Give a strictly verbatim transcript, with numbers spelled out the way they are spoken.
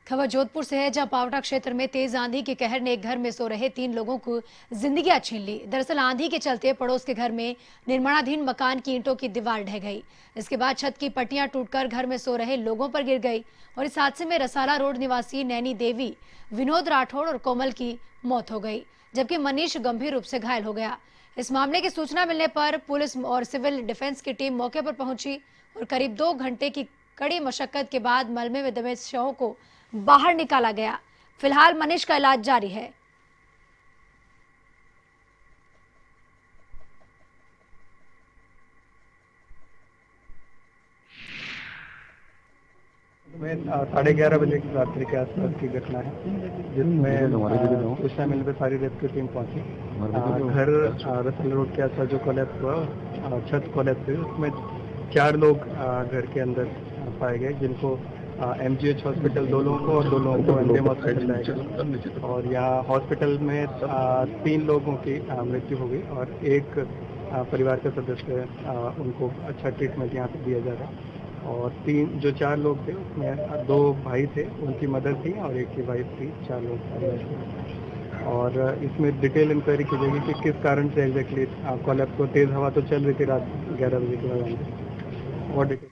खबर जोधपुर से है, जहां पावटा क्षेत्र में तेज आंधी के कहर ने एक घर में सो रहे तीन लोगों को जिंदगियां छीन ली। दरअसल आंधी के चलते पड़ोस के घर में निर्माणाधीन मकान की ईंटों की दीवार ढह गई। इसके बाद छत की पट्टियां टूटकर घर में सो रहे लोगों पर गिर गई और इस हादसे में रसाला रोड निवासी नैनी देवी, विनोद राठौड़ और कोमल की मौत हो गई, जबकि मनीष गंभीर रूप से घायल हो गया। इस मामले की सूचना मिलने पर पुलिस और सिविल डिफेंस की टीम मौके पर पहुंची और करीब दो घंटे की कड़ी मशक्कत के बाद मलबे में दबे शवों को बाहर निकाला गया। फिलहाल मनीष का इलाज जारी है। साढ़े ग्यारह बजे की रात्रि के आसपास की घटना है, जिसमें सूचना मिलने पर सारी रेस्क्यू टीम पहुंची। घर रसल रोड के आसपास जो कोलैप्स हुआ, छत कोलैप्स हुई, उसमें चार लोग घर के अंदर पाए गए, जिनको एम जी एच हॉस्पिटल दो लोगों को और दो लोगों को एनडीएम हॉस्पिटल लाया गया। और यहाँ हॉस्पिटल में आ, तीन लोगों की मृत्यु हो गई और एक आ, परिवार का सदस्य, आ, उनको अच्छा ट्रीटमेंट यहाँ पे दिया जा रहा है। और तीन जो चार लोग थे, उसमें दो भाई थे, उनकी मदर थी और एक की वाइफ थी। चार लोग। और इसमें डिटेल इंक्वायरी की जाएगी कि किस कारण से एग्जैक्टली कोलैप्स को, तेज हवा तो चल रही थी रात ग्यारह बजे के बाद, और